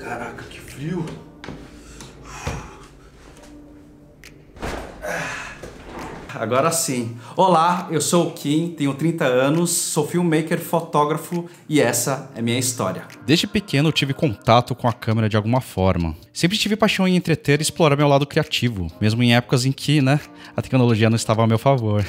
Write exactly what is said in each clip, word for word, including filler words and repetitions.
Caraca, que frio. Agora sim. Olá, eu sou o Kim, tenho trinta anos, sou filmmaker, fotógrafo e essa é minha história. Desde pequeno eu tive contato com a câmera de alguma forma. Sempre tive paixão em entreter e explorar meu lado criativo, mesmo em épocas em que, né, a tecnologia não estava a meu favor.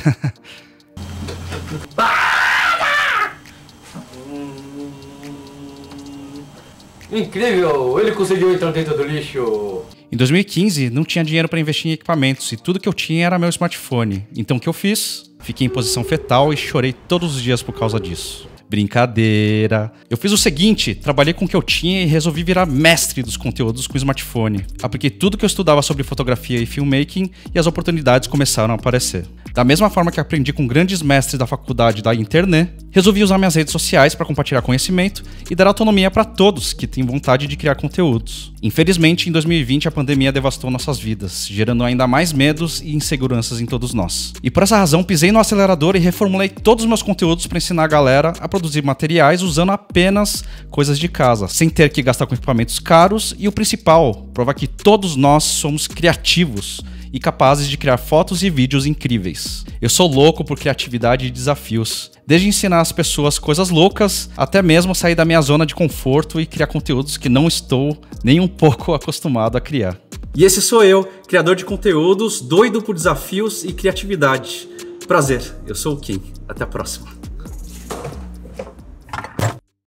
Incrível! Ele conseguiu entrar dentro do lixo! Em dois mil e quinze, não tinha dinheiro para investir em equipamentos e tudo que eu tinha era meu smartphone. Então o que eu fiz? Fiquei em posição fetal e chorei todos os dias por causa disso. Brincadeira. Eu fiz o seguinte, trabalhei com o que eu tinha e resolvi virar mestre dos conteúdos com o smartphone. Apliquei tudo que eu estudava sobre fotografia e filmmaking e as oportunidades começaram a aparecer. Da mesma forma que aprendi com grandes mestres da faculdade da internet, resolvi usar minhas redes sociais para compartilhar conhecimento e dar autonomia para todos que têm vontade de criar conteúdos. Infelizmente, em dois mil e vinte, a pandemia devastou nossas vidas, gerando ainda mais medos e inseguranças em todos nós. E por essa razão, pisei no acelerador e reformulei todos os meus conteúdos para ensinar a galera a produzir materiais usando apenas coisas de casa, sem ter que gastar com equipamentos caros e o principal, provar que todos nós somos criativos e capazes de criar fotos e vídeos incríveis. Eu sou louco por criatividade e desafios, desde ensinar as pessoas coisas loucas, até mesmo sair da minha zona de conforto e criar conteúdos que não estou nem um pouco acostumado a criar. E esse sou eu, criador de conteúdos, doido por desafios e criatividade. Prazer, eu sou o Kim. Até a próxima.